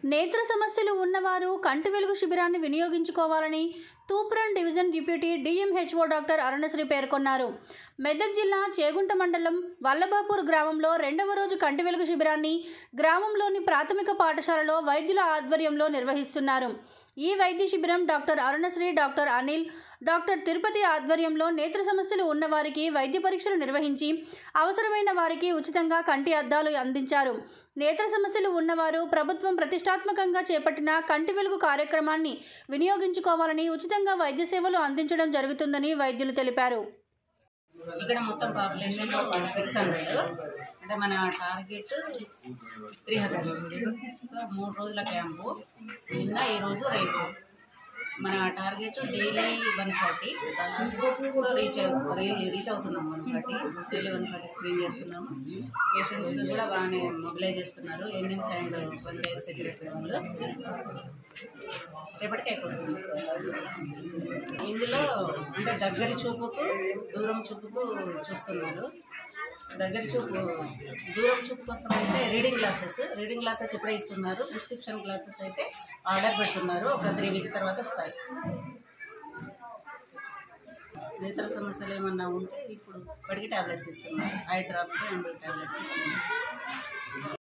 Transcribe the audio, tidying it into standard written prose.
నేత్ర సమస్యలు ఉన్నవారు కంటి వెలుగు శిబిరాన్ని వినియోగించుకోవాలని Toopran division deputy DMHO doctor Arunasri పేర్కొన్నారు. మెదక్ జిల్లా చేగుంట మండలం వల్లభాపూర్ గ్రామంలో రెండవ రోజు కంటి వెలుగు శిబిరాన్ని గ్రామంలోని ప్రాథమిక పాఠశాలలో వైద్యుల ఆధ్వర్యంలో నిర్వహిస్తున్నారు. ఈ వైద్య శిబిరం doctor Arunasri, doctor Anil, doctor Tirupati ఆధ్వర్యంలో నేత్ర సమస్యలు ఉన్నవారికి వైద్య పరీక్షలు నిర్వహించి అవసరమైన వారికి ఉచితంగా కంటి అద్దాలు అందించారు. నేత్ర సమస్యలు ఉన్నవారు ప్రభుత్వం ప్రతిష్టాత్మకంగా చేపట్టిన కంటి వెలుగు కార్యక్రమాన్ని వినియోగించుకోవాలని, ఉచితంగా వైద్య సేవలు అందించడం జరుగుతుందని వైద్యులు తెలిపారు. ఇక్కడ మొత్తం పాపులేషన్ 600, అంటే మన టార్గెట్ 300. సో 3 రోజుల క్యాంపు, నిన్న ఈరోజు రేపు. మన టార్గెట్ డైలీ 140. సో రీచ్ అవుతున్నాము. 140 డైలీ 140 స్క్రీన్ చేస్తున్నాము. పేషెంట్స్ కూడా బాగానే మొబిలైజ్ చేస్తున్నారు. ఎన్ఎంస్ అండ్ పంచాయతీ సెక్రటరీ వాళ్ళు రేపటికి అయిపోతుంది. ఇందులో అంటే దగ్గరి చూపుకు, దూరం చూపుకు చూస్తున్నారు. దూరం చూపు కోసం అయితే రీడింగ్ గ్లాసెస్ ఇప్పుడే ఇస్తున్నారు. ప్రిస్క్రిప్షన్ గ్లాసెస్ అయితే ఆర్డర్ పెడుతున్నారు. ఒక 3 వీక్స్ తర్వాత వస్తాయి. నేత్ర సమస్యలు ఏమన్నా ఉంటే ఇప్పుడు ఇప్పటికీ టాబ్లెట్స్ ఇస్తున్నారు. ఐ డ్రాప్స్ అండ్ టాబ్లెట్స్ ఇస్తున్నారు.